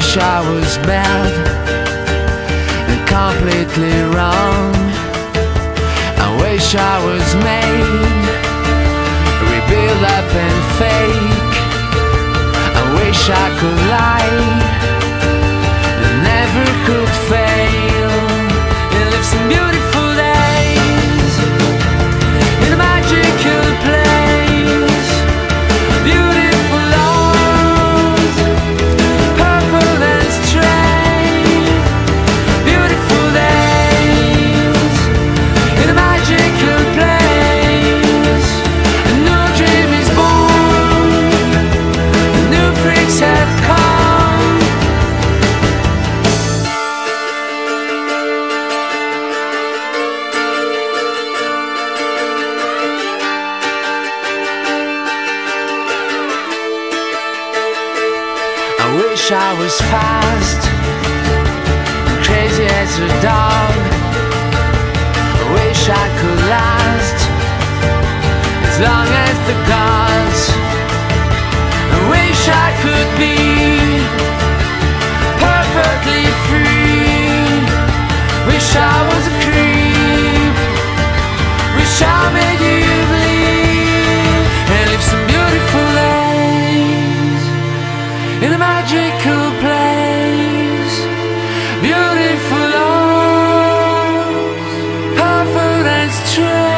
wish I was bad and completely wrong. I wish I was made, rebuild up and fake. I wish I could lie and never could fail, and live some beautiful days in a magical place. Beautiful laws, purple and straight. Beautiful days in a magical place. A new dream is born, new freaks have come. I wish I was fast, crazy as a dog. I wish I could last as long as the gods. I wish I could be perfectly free. Wish I was a creep. Wish I made you believe and live some beautiful days in a magical place. Beautiful laws, perfect and straight.